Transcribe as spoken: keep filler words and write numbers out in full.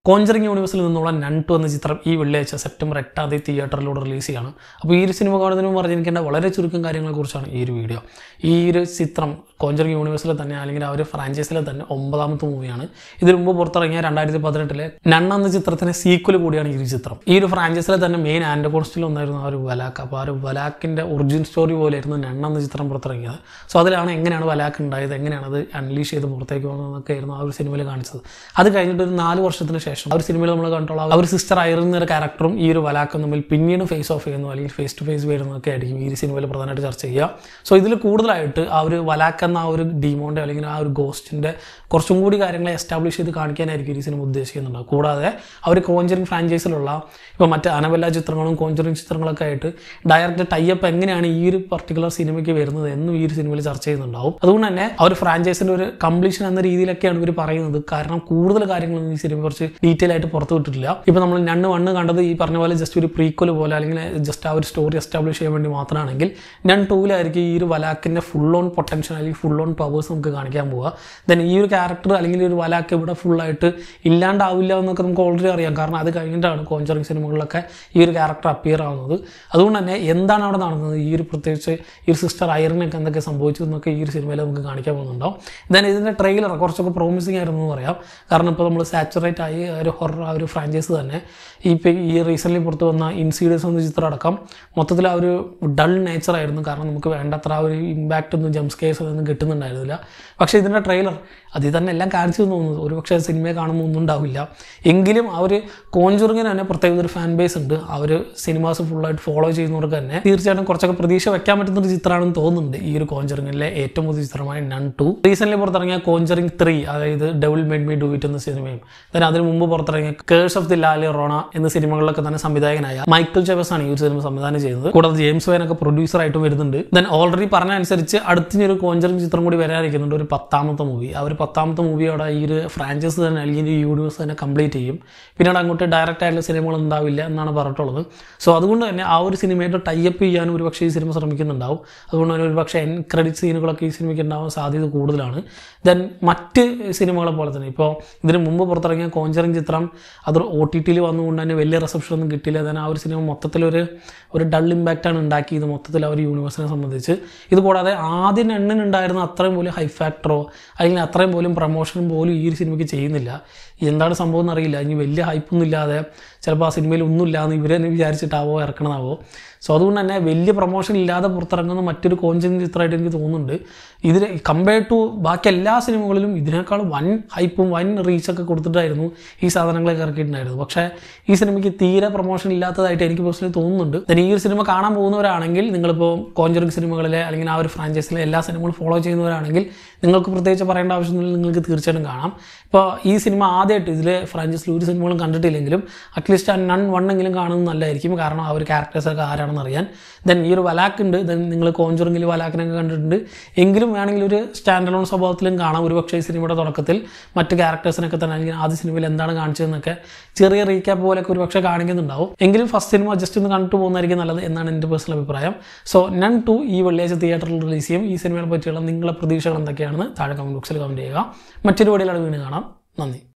Conjuring യൂണിവേഴ്സിൽ നിന്നുള്ള none to എന്ന ചിത്രം ഈ വെള്ളിയാഴ്ച സെപ്റ്റംബർ എട്ടാം തീയതി തിയേറ്ററിലൂടെ റിലീസ് ചെയ്യാണ്. അപ്പോൾ ഈ ഒരു സിനിമ കാണുന്നതിന് മുമ്പ് പറഞ്ഞിരിക്കേണ്ട വളരെ ചുരുക്കം കാര്യങ്ങളെക്കുറിച്ചാണ് ഈ ഒരു വീഡിയോ. ഈ ഒരു ചിത്രം കോഞ്ചറിങ് യൂണിവേഴ്സിലെ തന്നെ അല്ലെങ്കിൽ ആ ഒരു ഫ്രാഞ്ചൈസിലെ തന്നെ ഒമ്പതാമത്തെ മൂവിയാണ്. ഇതിനു മുമ്പ് പുറത്തിറങ്ങിയ രണ്ടായിരത്തി പതിനെട്ടിലെ നൺ എന്ന ചിത്രത്തിന് സീക്വൽ കൂടിയാണ് ഈ ഒരു ചിത്രം. ഈ ഒരു ഫ്രാഞ്ചൈസിലെ തന്നെ മെയിൻ ആൻറ്റഗോണിസ്റ്റിൽ ഒന്നായിരുന്നു ആ ഒരു വലാക്ക്. അപ്പോൾ ആ ഒരു വലാക്കിൻ്റെ ഒറിജിൻ സ്റ്റോറി പോലെയായിരുന്നു നൺ എന്ന ചിത്രം പുറത്തിറങ്ങിയത്. സോ അതിലാണ് എങ്ങനെയാണ് വലാക്ക് ഉണ്ടായത്, എങ്ങനെയാണ് അത് അൺലീഷ് ചെയ്ത് പുറത്തേക്ക് പോകുന്നതൊക്കെ ആയിരുന്നു ആ ഒരു സിനിമയിൽ കാണിച്ചത്. അത് കഴിഞ്ഞിട്ട് ഒരു നാല് വർഷത്തിന് ശേഷം ആ ഒരു സിനിമയിൽ നമ്മൾ കണ്ടുള്ള ആ ഒരു സിസ്റ്റർ ഐറിൻ എന്നൊരു ക്യാരക്ടറും ഈ ഒരു വലാക്കും തമ്മിൽ പിന്നീട് ഫേസ് ഓഫ് ചെയ്യുന്നു അല്ലെങ്കിൽ ഫേസ് ടു ഫേസ് വരുന്നതൊക്കെ ആയിരിക്കും ഈ ഒരു സിനിമയിൽ പ്രധാനമായിട്ട് ചർച്ച ചെയ്യുക. സോ ഇതിൽ കൂടുതലായിട്ട് ആ ഒരു വലാക്ക് എന്ന ആ ഒരു ഡീമോൻ്റെ അല്ലെങ്കിൽ ആ ഒരു ഗോസ്റ്റിൻ്റെ കുറച്ചും കൂടി കാര്യങ്ങളെ എസ്റ്റാബ്ലിഷ് ചെയ്ത് കാണിക്കാനായിരിക്കും ഈ സിനിമ ഉദ്ദേശിക്കുന്നുണ്ടാവും. കൂടാതെ ആ ഒരു കോഞ്ചറിങ് ഫ്രാഞ്ചൈസിലുള്ള ഇപ്പോൾ മറ്റ് അനബെല്ല ചിത്രങ്ങളും കോഞ്ചറിങ് ചിത്രങ്ങളൊക്കെ ആയിട്ട് ഡയറക്റ്റ് ടൈപ്പ് എങ്ങനെയാണ് ഈ ഒരു പർട്ടിക്കുലർ സിനിമയ്ക്ക് വരുന്നത് എന്നും ഈ ഒരു സിനിമയിൽ ചർച്ച ചെയ്യുന്നുണ്ടാവും. അതുകൊണ്ട് തന്നെ ആ ഒരു ഫ്രാഞ്ചൈസിൻ്റെ ഒരു കംപ്ലീഷൻ എന്ന രീതിയിലൊക്കെയാണ് ഇവർ പറയുന്നത്. കാരണം കൂടുതൽ കാര്യങ്ങളൊന്നും ഈ സിനിമ കുറച്ച് ഡീറ്റെയിൽ ആയിട്ട് പുറത്തു വിട്ടിട്ടില്ല. ഇപ്പോൾ നമ്മൾ നണ്ണ് വണ്ണ് കണ്ടത് ഈ പറഞ്ഞ പോലെ ജസ്റ്റ് ഒരു പ്രീക്വൽ പോലെ അല്ലെങ്കിൽ ജസ്റ്റ് ആ ഒരു സ്റ്റോറി എസ്റ്റാബ്ലിഷ് ചെയ്യാൻ വേണ്ടി മാത്രമാണെങ്കിൽ നൺ ടൂവിലായിരിക്കും ഈ ഒരു വലാക്കിൻ്റെ ഫുൾ ഓൺ പൊട്ടൻഷ്യൽ അല്ലെങ്കിൽ ഫുൾ ഓൺ പവേഴ്സ് നമുക്ക് കാണിക്കാൻ പോവുക. ദെൻ ഈ ഒരു ക്യാരക്ടർ അല്ലെങ്കിൽ ഒരു വലാക്ക് ഇവിടെ ഫുള്ളായിട്ട് ഇല്ലാണ്ടാവില്ല എന്നൊക്കെ നമുക്ക് ഓൾറെഡി അറിയാം. കാരണം അത് കഴിഞ്ഞിട്ടാണ് കോഞ്ചറിങ് സിനിമകളിലൊക്കെ ഈ ഒരു ക്യാരക്ടർ അപ്പിയർ ആവുന്നത്. അതുകൊണ്ട് തന്നെ എന്താണ് അവിടെ നടന്നത്, ഈ ഒരു പ്രത്യേകിച്ച് ഈ ഒരു സിസ്റ്റർ ഐറിനൊക്കെ എന്തൊക്കെ സംഭവിച്ചു എന്നൊക്കെ ഈ ഒരു സിനിമയിൽ നമുക്ക് കാണിക്കാൻ പോകുന്നുണ്ടാവും. ദെൻ ഇതിൻ്റെ ട്രെയിലർ കുറച്ചൊക്കെ പ്രോമിസിങ് ആയിരുന്നു എന്ന് പറയാം. കാരണം ഇപ്പോൾ നമ്മൾ സാച്ചുറേറ്റ് ആയി ഒരു ഹൊറർ ആ ഒരു ഫ്രാഞ്ചൈസ് തന്നെ ഈ ഇപ്പോൾ ഈ റീസെൻ്റ്ലി പുറത്ത് വന്ന ഇൻസീഡിയസ് എന്ന ചിത്രം അടക്കം മൊത്തത്തിൽ ആ ഒരു ഡൾ നേച്ചറായിരുന്നു. കാരണം നമുക്ക് വേണ്ടത്ര ആ ഒരു ഇമ്പാക്റ്റ് ഒന്നും ജംപ് സ്കെയർസ് ഒന്നും കിട്ടുന്നുണ്ടായിരുന്നില്ല. പക്ഷേ ഇതിൻ്റെ ട്രെയിലർ അതിൽ തന്നെ എല്ലാം കാണിച്ചു തോന്നുന്നു. ഒരു പക്ഷേ സിനിമയെ കാണുമ്പോൾ ഒന്നും ഉണ്ടാവില്ല. എങ്കിലും ആ ഒരു കോഞ്ചറിങ്ങിന് തന്നെ പ്രത്യേക ഒരു ഫാൻ ബേസ് ഉണ്ട്. ആ ഒരു സിനിമാസ് ഫുള്ളായിട്ട് ഫോളോ ചെയ്യുന്നവർക്ക് തന്നെ തീർച്ചയായിട്ടും കുറച്ചൊക്കെ പ്രതീക്ഷ വെക്കാൻ പറ്റുന്ന ഒരു ചിത്രമാണെന്ന് തോന്നുന്നുണ്ട് ഈ ഒരു കോഞ്ചറിങ്ങിലെ ഏറ്റവും പുതിയ ചിത്രമായ നൺ ടു. റീസെൻ്റ്ലി പുറത്തിറങ്ങിയ കോഞ്ചറിങ് ത്രീ, അതായത് Devil Made Me Do It എന്ന സിനിമയും then അതിന് മുമ്പ് പുറത്തിറങ്ങിയ കേഴ്സ് ഓഫ് ദി ലാ ലിയോറോണ എന്ന സിനിമകളിലൊക്കെ തന്നെ സംവിധായകനായ മൈക്കിൾ ചെവസ് ആണ് ഈ ഒരു സിനിമ സംവിധാനം ചെയ്യുന്നത്. കൂടാതെ ജെയിംസ് വാനൊക്കെ പ്രൊഡ്യൂസറായിട്ടും വരുന്നുണ്ട്. ദെൻ ഓൾറെഡി പറഞ്ഞ അനുസരിച്ച് അടുത്തൊരു കോഞ്ചറിങ് ചിത്രം കൂടി വരാനിരിക്കുന്നുണ്ട്, ഒരു പത്താമത്തെ മൂവി. ആ ഒരു പത്താമത്തെ മൂവിയോടെ ഈ ഒരു ഫ്രാഞ്ചൈസ് തന്നെ അല്ലെങ്കിൽ ഈ യൂണിവേഴ്സ് തന്നെ കംപ്ലീറ്റ് ചെയ്യും. പിന്നീട് അങ്ങോട്ട് ഡയറക്റ്റ് ആയിട്ടുള്ള സിനിമകൾ ഉണ്ടാവില്ല എന്നാണ് പറഞ്ഞിട്ടുള്ളത്. സോ അതുകൊണ്ട് തന്നെ ആ ഒരു സിനിമയായിട്ട് ടൈപ്പ് ചെയ്യാനും ഒരു പക്ഷേ ഈ സിനിമ ശ്രമിക്കുന്നുണ്ടാവും. അതുകൊണ്ട് തന്നെ ഒരു പക്ഷേ എൻ ക്രെഡിറ്റ് സീനുകളൊക്കെ ഈ സിനിമയ്ക്ക് ഉണ്ടാവാൻ സാധ്യത കൂടുതലാണ്. ദെൻ മറ്റ് സിനിമകളെ പോലെ തന്നെ ഇപ്പോൾ ഇതിന് മുമ്പ് പുറത്തിറങ്ങിയ കോഞ്ചറിങ് ചിത്രം അത് ഒ ടി ടിയിൽ വന്നുകൊണ്ട് തന്നെ വലിയ റിസപ്ഷൻ ഒന്നും കിട്ടിയില്ല. ദെൻ ആ ഒരു സിനിമ മൊത്തത്തിലൊരു ഒരു ഡൾ ഇമ്പാക്റ്റാണ് ഉണ്ടാക്കിയത് മൊത്തത്തിൽ ആ ഒരു യൂണിവേഴ്സിനെ സംബന്ധിച്ച്. ഇത് കൂടാതെ ആദ്യം എണ്ണിനുണ്ടായിരുന്ന അത്രയും പോലും ഹൈ ഫാക്ടറോ അല്ലെങ്കിൽ അത്രയും പോലും പ്രമോഷനും പോലും ഈ ഒരു സിനിമയ്ക്ക് ചെയ്യുന്നില്ല. എന്താണ് സംഭവം എന്നറിയില്ല. ഇനി വലിയ ഹൈപ്പൊന്നും ഇല്ലാതെ ചിലപ്പോൾ ആ സിനിമയിൽ ഒന്നുമില്ല എന്ന് ഇവർ തന്നെ വിചാരിച്ചിട്ടാവോ ഇറക്കണതാവോ. സോ അതുകൊണ്ട് തന്നെ വലിയ പ്രൊമോഷൻ ഇല്ലാതെ പുറത്തിറങ്ങുന്ന മറ്റൊരു കോഞ്ചറിങ് ചിത്രമായിട്ട് എനിക്ക് തോന്നുന്നുണ്ട്. ഇതിന് കമ്പയർ ടു ബാക്കി എല്ലാ സിനിമകളിലും ഇതിനേക്കാൾ വൻ ഹൈപ്പും വൻ റീച്ചൊക്കെ കൊടുത്തിട്ടായിരുന്നു ഈ സാധനങ്ങളൊക്കെ ഇറക്കിയിട്ടുണ്ടായിരുന്നു. പക്ഷേ ഈ സിനിമയ്ക്ക് തീരെ പ്രൊമോഷൻ ഇല്ലാത്തതായിട്ട് എനിക്ക് പേഴ്സണലി തോന്നുന്നുണ്ട്. then ഈ ഒരു സിനിമ കാണാൻ പോകുന്നവരാണെങ്കിൽ നിങ്ങളിപ്പോൾ കോഞ്ചറിങ് സിനിമകളിലെ അല്ലെങ്കിൽ ആ ഒരു ഫ്രാഞ്ചൈസിലെ എല്ലാ സിനിമകളും ഫോളോ ചെയ്യുന്നവരാണെങ്കിൽ നിങ്ങൾക്ക് പ്രത്യേകിച്ച് പറയേണ്ട ആവശ്യമൊന്നുമില്ല, നിങ്ങൾക്ക് തീർച്ചയായിട്ടും കാണാം. ഇപ്പോൾ ഈ സിനിമ ആദ്യമായിട്ട് ഇതിലെ ഫ്രാഞ്ചൈസിൽ ഒരു സിനിമകളും കണ്ടിട്ടില്ലെങ്കിലും അറ്റ്ലീസ്റ്റ് ആ നൺ വണ്ണെങ്കിലും കാണുന്നത് നല്ലതായിരിക്കും. കാരണം ആ ഒരു ക്യാരക്ടേഴ്സൊക്കെ ആരാണെന്ന് അറിയാൻ. ദെൻ ഈ ഒരു വലാക്ക് ഉണ്ട്, ദെൻ നിങ്ങൾ കോഞ്ചറിങ്ങിൽ വലാക്കിനൊക്കെ കണ്ടിട്ടുണ്ട് എങ്കിലും വേണമെങ്കിൽ ഒരു സ്റ്റാൻഡ് അലോൺ സ്വഭാവത്തിലും കാണാം. ഒരു പക്ഷേ ഈ സിനിമയുടെ തുടക്കത്തിൽ മറ്റ് ക്യാരക്ടേഴ്സിനൊക്കെ തന്നെ അല്ലെങ്കിൽ ആദ്യ സിനിമയിൽ എന്താണ് കാണിച്ചതെന്നൊക്കെ ചെറിയ റീക്യാപ്പ് പോലെയൊക്കെ ഒരു പക്ഷേ കാണിക്കുന്നുണ്ടാവും. എങ്കിലും ഫസ്റ്റ് സിനിമ ജസ്റ്റ് ഒന്ന് കണ്ടിട്ട് പോകുന്നതായിരിക്കും നല്ലത് എന്നാണ് എൻ്റെ പേഴ്സണൽ അഭിപ്രായം. സോ നൺ ടു ഈ വെള്ളിയാഴ്ച തിയേറ്ററിൽ റിലീസ് ചെയ്യും. ഈ സിനിമയെ പറ്റിയുള്ള നിങ്ങളുടെ പ്രതീക്ഷകൾ എന്തൊക്കെയാണെന്ന് താഴെ കമൻറ്റ് ബോക്സിൽ കമൻറ്റ് ചെയ്യുക. മറ്റൊരു വീഡിയോയിലാണ് വീണ്ടും കാണാം. നന്ദി.